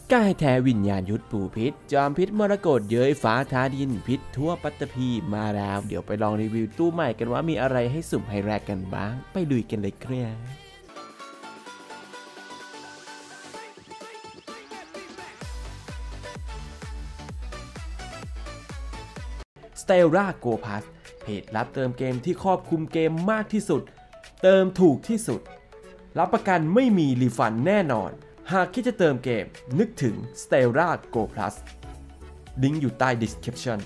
กายแท้วิญญาณยุทธปู่พิษจอมพิษมรกตเย้ยฟ้าท้าดินพิษทั่วปัตตภีมาแล้วเดี๋ยวไปลองรีวิวตู้ใหม่กันว่ามีอะไรให้สุ่มให้แรกกันบ้างไปลุยกันเลยครับ Stellar Go Pass เพจรับเติมเกมที่ครอบคลุมเกมมากที่สุดเติมถูกที่สุดรับประกันไม่มีรีฟันแน่นอนหากคิดจะเติมเกมนึกถึง Stellar Go Plus ลิงก์อยู่ใต้ description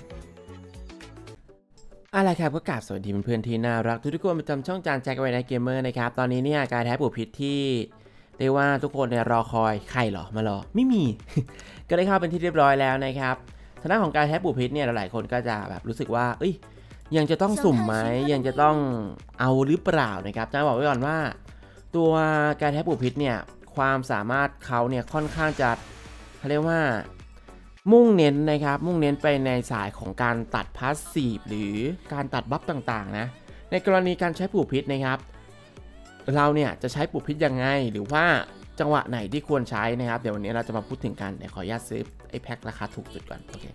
อะไรครับก็กราบสวัสดีเพื่อนๆที่น่ารักทุกคนประจำช่องจานแจ็คไว้ในเกมเมอร์นะครับตอนนี้เนี่ยกายแท้ปู่พิษที่เรียกว่าทุกคนเนี่ยรอคอยใครหรอมารอไม่มี ก็ได้เข้าเป็นที่เรียบร้อยแล้วนะครับทางด้านของกายแท้ปู่พิษเนี่ยหลายคนก็จะแบบรู้สึกว่ายังจะต้องสุ่มไหมยังจะต้องเอาหรือเปล่านะครับจะบอกไว้ก่อนว่าตัวกายแท้ปู่พิษเนี่ยความสามารถเขาเนี่ยค่อนข้างจะเขาเรียกว่ามุ่งเน้นนะครับมุ่งเน้นไปในสายของการตัดพาสซีฟหรือการตัดบัฟต่างๆนะในกรณีการใช้ปู่พิษนะครับเราเนี่ยจะใช้ปู่พิษยังไงหรือว่าจังหวะไหนที่ควรใช้นะครับเดี๋ยววันนี้เราจะมาพูดถึงกันเดี๋ยวขออนุญาตซื้อไอ้แพ็คราคาถูกสุดก่อนโอเค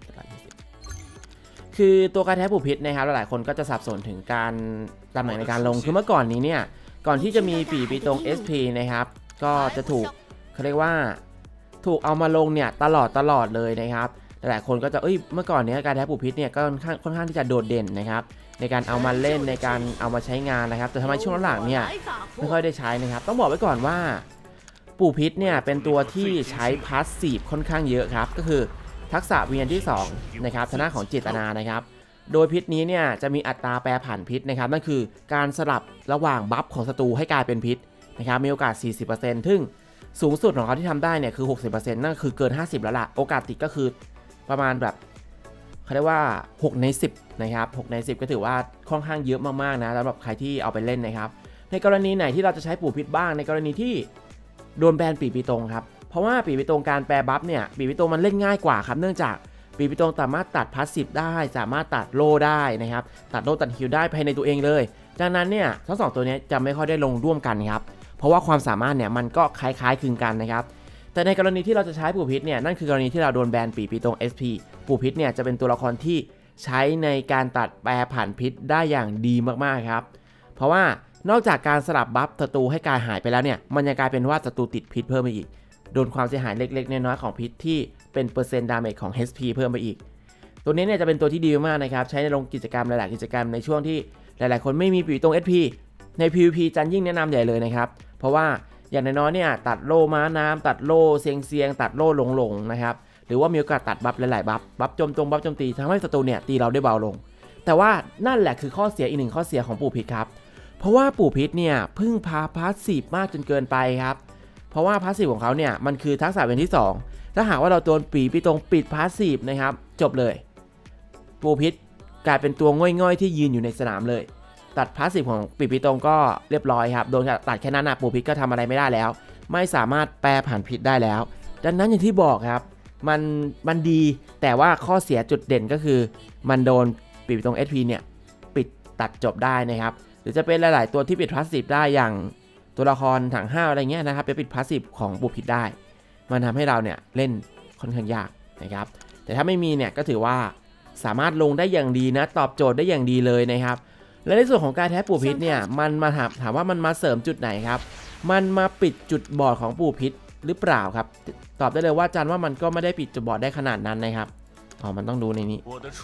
120คือตัวกายแท้ปู่พิษนะครับหลายคนก็จะสับสนถึงการตำแหน่งในการลงคือเมื่อก่อนนี้เนี่ยก่อนที่จะมีปีตรง SP นะครับก็จะถูกเขาเรียกว่าถูกเอามาลงเนี่ยตลอดเลยนะครับหลายคนก็จะเมื่อก่อนนี้การแท้ปู่พิษเนี่ยก็ค่อนข้างที่จะโดดเด่นนะครับในการเอามาเล่นในการเอามาใช้งานนะครับแต่ทำไมช่วงหลังเนี่ยไม่ค่อยได้ใช้นะครับต้องบอกไว้ก่อนว่าปู่พิษเนี่ยเป็นตัวที่ใช้พาสซีฟค่อนข้างเยอะครับก็คือทักษะวิญญาณที่2นะครับทางด้านของเจตนานะครับโดยพิษนี้เนี่ยจะมีอัตราแปรผันพิษนะครับนั่นคือการสลับระหว่างบัฟของศัตรูให้กลายเป็นพิษนะครับมีโอกาส 40% ซึ่งสูงสุดของเขาที่ทำได้เนี่ยคือ 60% นั่นคือเกิน 50แล้วล่ะโอกาสติดก็คือประมาณแบบเขาเรียกว่า6 ใน 10นะครับ6 ใน 10ก็ถือว่าค่อนข้างเยอะมากๆนะสำหรับใครที่เอาไปเล่นนะครับในกรณีไหนที่เราจะใช้ปู่พิษบ้างในกรณีที่โดนแบนปีตรงครับเพราะว่าปีตรงการแปรบัฟเนี่ยปีตรงมันเล่นง่ายกว่าครับเนื่องจากปีตรงสามารถตัดพาสซีฟได้สามารถตัดโล่ได้นะครับตัดโล่ตัดฮิลได้ภายในตัวเองเลยดังนั้นเนี่ยทั้ง2ตัวนี้จะไม่ค่อยได้ลงร่วมกันครับเพราะว่าความสามารถเนี่ยมันก็คล้ายๆคลึงกันนะครับแต่ในกรณีที่เราจะใช้ปู่พิษเนี่ยนั่นคือกรณีที่เราโดนแบนปีตรง SP ปู่พิษเนี่ยจะเป็นตัวละครที่ใช้ในการตัดแปรผันพิษได้อย่างดีมากๆครับเพราะว่านอกจากการสลับบัฟศัตรูให้กายหายไปแล้วเนี่ยมันยังกลายเป็นว่าศัตรูติดพิษเพิ่มไปอีกโดนความเสียหายเล็กๆน้อยๆของพิษที่เป็นเปอร์เซ็นต์ดาเมจของ HP เพิ่มไปอีกตัวนี้เนี่ยจะเป็นตัวที่ดีมากนะครับใช้ในลงกิจกรรมหลายๆกิจกรรมในช่วงที่หลายๆคนไม่มีปีตรง SP ใน PVP จันยิ่งแนะนำใหญ่เลยนะครับเพราะว่าอย่างน้อยๆเนี่ยตัดโล่ม้าน้ำตัดโล่เซียงตัดโล่หลงนะครับหรือว่ามีโอกาสตัดบัฟหลายๆบัฟโจมตรงบัฟโจมตีทำให้ศัตรูเนี่ยตีเราได้เบาลงแต่ว่านั่นแหละคือข้อเสียอีกหนึ่งข้อเสียของปู่พิษครับเพราะว่าปู่พิษเนี่ยพึ่งพาพาสซีฟมากจนเกินไปครับเพราะว่าพาสซีฟของเขาเนี่ยมันคือทักษะเป็นที่2ถ้าหากว่าเราโดนปีตรงปิดพาสซีฟนะครับจบเลยปู่พิษกลายเป็นตัวง่อยๆที่ยืนอยู่ในสนามเลยตัดพาสซีฟของปีตรงก็เรียบร้อยครับโดนตัดแค่นั้นปู่พิษก็ทำอะไรไม่ได้แล้วไม่สามารถแปรผันพิษได้แล้วดังนั้นอย่างที่บอกครับมันดีแต่ว่าข้อเสียจุดเด่นก็คือมันโดนปีตรง SP เนี่ยปิดตัดจบได้นะครับหรือจะเป็นหลายๆตัวที่ปิดพาสซีฟได้อย่างตัวละครถังห้าวอะไรเงี้ยนะครับไปปิดพาสซีฟของปู่พิษได้มันทำให้เราเนี่ยเล่นค่อนข้างยากนะครับแต่ถ้าไม่มีเนี่ยก็ถือว่าสามารถลงได้อย่างดีนะตอบโจทย์ได้อย่างดีเลยนะครับและในส่วนของการแท้ปู่พิษเนี่ยมันมาถามว่ามันมาเสริมจุดไหนครับมันมาปิดจุดบอดของปู่พิษหรือเปล่าครับตอบได้เลยว่าจันว่ามันก็ไม่ได้ปิดจุดบอดได้ขนาดนั้นนะครับมันต้องดูในนี้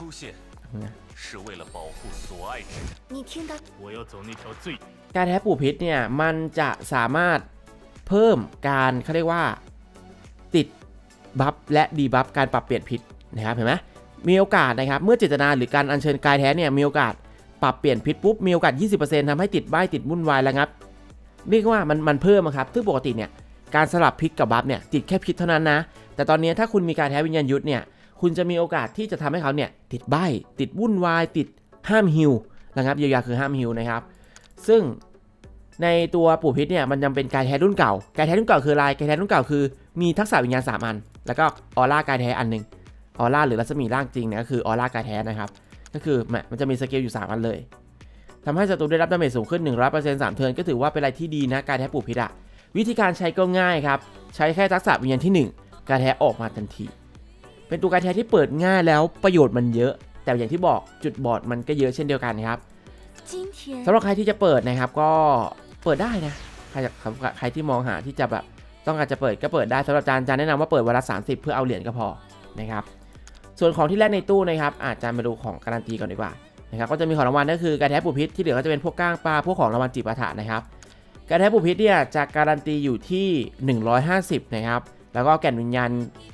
การแท้ปู่พิษเนี่ยมันจะสามารถเพิ่มการเขาเรียกว่าติดบัฟและดีบัฟการปรับเปลี่ยนพิษนะครับเห็นไหมมีโอกาสนะครับเมื่อเจตนาหรือการอัญเชิญกายแท้เนี่ยมีโอกาสปรับเปลี่ยนพิษปุ๊บมีโอกาส 20% ทำให้ติดใบ้ติดวุ่นวายแล้วครับเรียกว่ามันเพิ่มครับซึ่งปกติเนี่ยการสลับพิษกับบัฟเนี่ยติดแค่พิษเท่านั้นนะแต่ตอนนี้ถ้าคุณมีการแท้วิญญาณยุทธเนี่ยคุณจะมีโอกาสที่จะทำให้เขาเนี่ยติดใบ้ติดวุ่นวายติดห้ามฮิลนะครับเยียวยาคือห้ามฮิลนะครับซึ่งในตัวปู่พิษเนี่ยมันยังเป็นกายแท้รุ่นเก่ากายแท้รุ่นเก่าคืออะไรกายแท้รุ่นเก่าคือมีทักษะวิญญาณ3อันแล้วก็ออร่ากายแท้อันนึงออร่าหรือรัศมีร่างจริงเนี่ยก็คือออร่ากายแท้นะครับก็คือมันจะมีสกิลอยู่3อันเลยทำให้ศัตรูได้รับดาเมจสูงขึ้น 100% 3 เทิร์นก็ถือว่าเป็นอะไรที่ดีนะกายแท้ปู่พิษอะวิธีการใช้ก็ง่ายครับใช้แค่ทักษะวิญญาณที่1กการแท้ออกมาทันทีเป็นตัวการแท้ที่เปิดง่ายแล้วประโยชน์มันเยอะแต่อย่างที่บอกจุดบอดมันก็เยอะเช่นเดียวกันครับสำหรับใครที่จะเปิดนะครับก็เปิดได้นะใครที่มองหาที่จะแบบต้องการจะเปิดก็เปิดได้สำหรับอาจารย์แนะนำว่าเปิดวันละ30เพื่อเอาเหรียญก็พอนะครับส่วนของที่แรกในตู้นะครับอาจจะมาดูของการันตีก่อนดีกว่านะครับก็จะมีของรางวัลก็คือการแท้ปูพิษที่เหลือก็จะเป็นพวกก้างปลาพวกของรางวัลจิปาถะนะครับการแท้ปูพิษเนี่ยจะการันตีอยู่ที่150นะครับแล้วก็แก่นวิญญาณ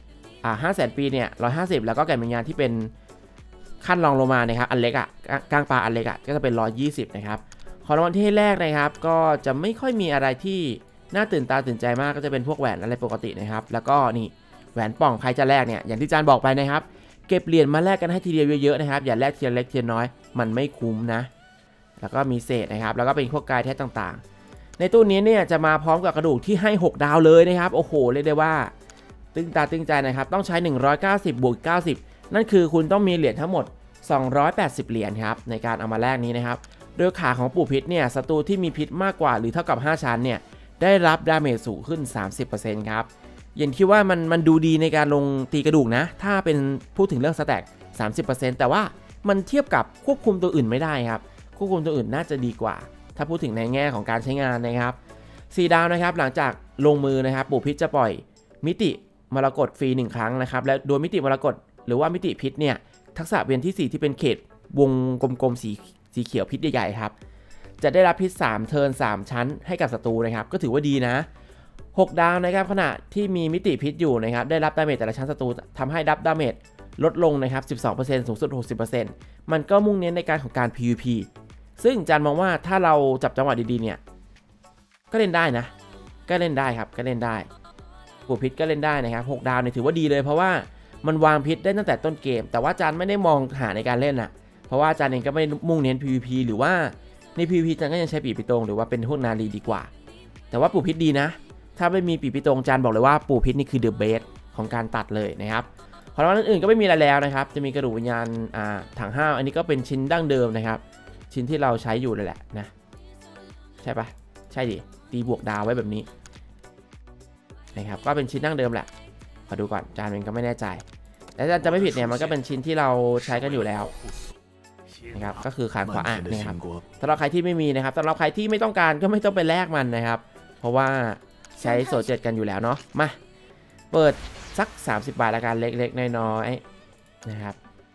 500,000 ปีเนี่ย150แล้วก็แก่นวิญญาณที่เป็นขั้นรองลงมานะครับอันเล็กก้างปลาอันเล็กก็จะเป็น120นะครับของรางวัลที่ให้แรกนะครับก็จะไม่ค่อยมีอะไรที่น่าตื่นตาตื่นใจมากก็จะเป็นพวกแหวนอะไรปกตินะครับแล้วก็นี่แหวนป่องใครจะแลกเนี่ยอย่างที่อาจารย์บอกไปนะครับเก็บเหรียญมาแลกกันให้ทีเดียวเยอะๆนะครับอย่าแลกทีละเล็กทีละน้อยมันไม่คุ้มนะแล้วก็มีเศษนะครับแล้วก็เป็นพวกกายแท้ต่างๆในตู้นี้เนี่ยจะมาพร้อมกับกระดูกที่ให้6ดาวเลยนะครับโอ้โหเรียกได้ว่าตึงตาตึงใจนะครับต้องใช้190บวก90นั่นคือคุณต้องมีเหรียญทั้งหมด280เหรียญครับในการเอามาแลกนี้นะครับโดยขาของปู่พิษเนี่ยศัตรูที่มีพิษมากกว่าหรือเท่ากับ5ชั้นเนี่ยได้รับดาเมจสูงขึ้น 30% ครับอย่างที่ว่ามันดูดีในการลงตีกระดูกนะถ้าเป็นพูดถึงเรื่องสแต็ก 30% แต่ว่ามันเทียบกับควบคุมตัวอื่นไม่ได้ครับควบคุมตัวอื่นน่าจะดีกว่าถ้าพูดถึงในแง่ของการใช้งานนะครับ4ดาวนะครับหลังจากลงมือนะครับปู่พิษจะปล่อยมิติมรกตฟรี1ครั้งนะครับและโดยมิติมรกตหรือว่ามิติพิษเนี่ยทักษะเวียนที่4ที่เป็นเขตวงกลมๆสีเขียวพิษใหญ่ๆครับจะได้รับพิษ3เทิร์น3ชั้นให้กับศัตรูนะครับก็ถือว่าดีนะ6ดาวนะครับขณะที่มีมิติพิษอยู่นะครับได้รับดาเมจแต่ละชั้นศัตรูทำให้รับดาเมจลดลงนะครับ 12% สูงสุด 60% มันก็มุ่งเน้นในการของการ PVP ซึ่งอาจารย์มองว่าถ้าเราจับจังหวะดีๆเนี่ยก็เล่นได้นะก็เล่นได้ครับก็เล่นได้ปู่พิษก็เล่นได้นะครับ6ดาวเนี่ยถือว่าดีเลยเพราะว่ามันวางพิษได้ตั้งแต่ต้นเกมแต่ว่าอาจารย์ไม่ได้มองหาในการเล่นนะเพราะว่าอาจารย์เองก็ไม่มุ่งเน้น PVP หรือว่าใน PVP อาจารย์ก็ยังใช้ปีปิตงหรือว่าเป็นพวกนาลีดีกว่าแต่ว่าปู่พิษดีนะถ้าไม่มีปีปิตงอาจารย์บอกเลยว่าปู่พิษนี่คือเดอะเบสของการตัดเลยนะครับของรางวัลอื่นๆก็ไม่มีอะไรแล้วนะครับจะมีกระดูกวิญญาณถังห้าวอันนี้ก็เป็นชิ้นดั้งเดิมนะครับชิ้นที่เราใช้อยู่เลยแหละนะใช่ปะใช่ดิตีบวกดาวไว้แบบนี้นะครับก็เป็นชิ้นดั้งเดิมแหละขอดูก่อนอาจารย์เองก็ไม่แน่ใจแต่อาจารย์จะไม่ผิดเนี่ยมันก็เป็นชิ้นที่เราใช้กันอยู่แล้วนะครับก็คือขานขวานะครับสำหรับใครที่ไม่มีนะครับสำหรับใครที่ไม่ต้องการก็ไม่ต้องไปแลกมันนะครับเพราะว่าใช้โซเจ็ตกันอยู่แล้วเนาะมาเปิดสัก30 บาทละกันเล็กๆน้อยๆนะครับ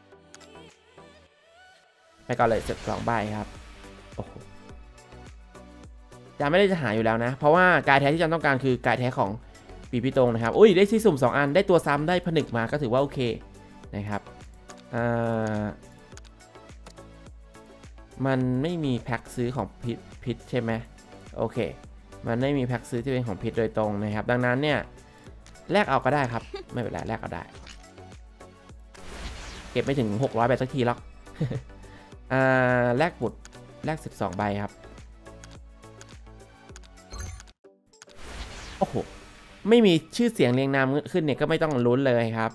ไปก่อนเลย12 ใบครับโอ้โหจะไม่ได้จะหาอยู่แล้วนะเพราะว่ากายแท้ที่จันต้องการคือกายแท้ของปีพิตงนะครับอุ้ยได้ที่สุ่ม2อันได้ตัวซ้ำได้ผนึกมาก็ถือว่าโอเคนะครับมันไม่มีแพ็คซื้อของพิษใช่ไหมโอเคมันไม่มีแพ็คซื้อที่เป็นของพิษโดยตรงนะครับดังนั้นเนี่ยแลกเอาก็ได้ครับไม่เป็นไรแลกเอาได้เก็บไม่ถึง600 ใบสักทีหรอก แลกบุตรแลก12 ใบครับโอ้โหไม่มีชื่อเสียงเรียงนามขึ้นเนี่ยก็ไม่ต้องลุ้นเลยครับ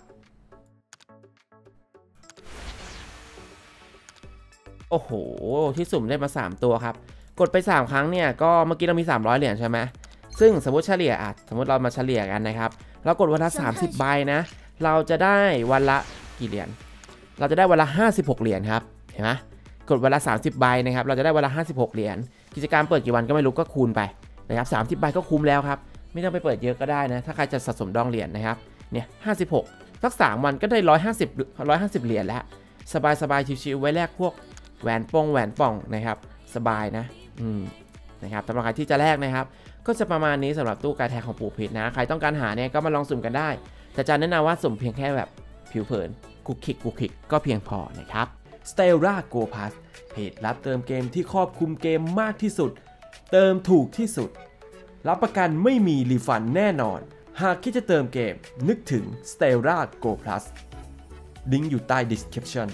โอ้โหที่สุ่มได้มา3ตัวครับกดไป3ครั้งเนี่ยก็เมื่อกี้เรามี300 เหรียญใช่ไหมซึ่งสมมติเฉลี่ยสมมติเรามาเฉลี่ยกันนะครับเรากดวันละ30 ใบนะเราจะได้วันละกี่เหรียญเราจะได้วันละ56 เหรียญครับเห็นไหมกดวันละ30 ใบนะครับเราจะได้วันละ56 เหรียญกิจกรรมเปิดกี่วันก็ไม่รู้ก็คูณไปนะครับ30 ใบก็คุ้มแล้วครับไม่ต้องไปเปิดเยอะก็ได้นะถ้าใครจะสะสมดองเหรียญนะครับเนี่ย56สัก3 วันก็ได้150เหรียญแล้วสบายชิวๆไว้แลกพวกแหวนป่องนะครับสบายนะนะครับสำหรับใครที่จะแลกนะครับก็จะประมาณนี้สำหรับตู้กายแท้ของปู่พิษนะใครต้องการหาเนี่ยก็มาลองสุ่มกันได้แต่อาจารย์แนะนำว่าสุ่มเพียงแค่แบบผิวเผินกุกคิกก็เพียงพอนะครับ Stellar Go Pass เพจรับเติมเกมที่ครอบคลุมเกมมากที่สุดเติมถูกที่สุดรับประกันไม่มีรีฟันแน่นอนหากคิดจะเติมเกมนึกถึง Stellar Go Plus ลิงก์อยู่ใต้ description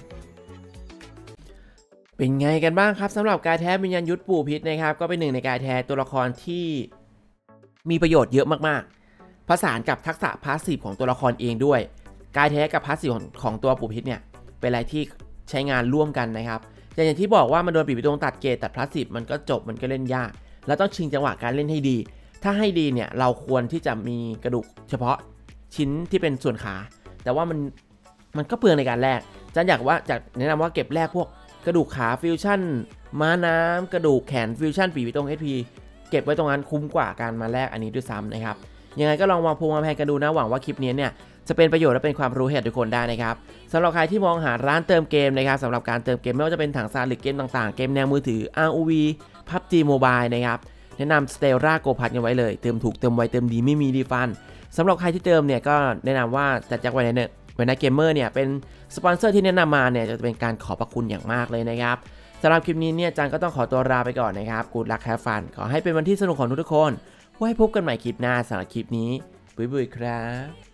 เป็นไงกันบ้างครับสำหรับกายแท้วิญญาณยุทธปู่พิษนะครับก็เป็นหนึ่งในกายแท้ตัวละครที่มีประโยชน์เยอะมากๆผสานกับทักษะพาสซีฟของตัวละครเองด้วยกายแท้กับพาสซีฟของตัวปู่พิษเนี่ยเป็นอะไรที่ใช้งานร่วมกันนะครับอย่างที่บอกว่ามันโดนปีปิตงตัดเกตตัดพาสซีฟมันก็จบมันก็เล่นยากแล้วต้องชิงจังหวะการเล่นให้ดีถ้าให้ดีเนี่ยเราควรที่จะมีกระดูกเฉพาะชิ้นที่เป็นส่วนขาแต่ว่ามันก็เปลืองในการแลกจันอยากแนะนำว่าเก็บแลกพวกกระดูกขาฟิวชั่นม้าน้ำกระดูกแขนฟิวชั่นปีวิตรง HP เก็บไว้ตรงนั้นคุ้มกว่าการมาแลกอันนี้ด้วยซ้ำนะครับยังไงก็ลองวางแผนกันดูนะหวังว่าคลิปนี้เนี่ยจะเป็นประโยชน์และเป็นความรู้ให้ทุกคนได้นะครับสำหรับใครที่มองหาร้านเติมเกมนะครับสำหรับการเติมเกมไม่ว่าจะเป็นถังซานหรือเกมต่างๆเกมแนวมือถือ ROV PUBG Mobile นะครับแนะนำ Stellar Go Pass กันไว้เลยเติมถูกเติมไวเติมดีไม่มีรีฟันสำหรับใครที่เติมเนี่ยก็แนะนำว่าจัดแจ็คไว้ในเกมเมอร์เนี่ยเป็นสปอนเซอร์ที่แนะนำมาเนี่ยจะเป็นการขอบพระคุณอย่างมากเลยนะครับสำหรับคลิปนี้เนี่ยจันก็ต้องขอตัวลาไปก่อนนะครับ Good luck have fun ขอให้เป็นวันที่สนุกของทุกคนไว้พบกันใหม่คลิปหน้าสำหรับคลิปนี้บุยครับ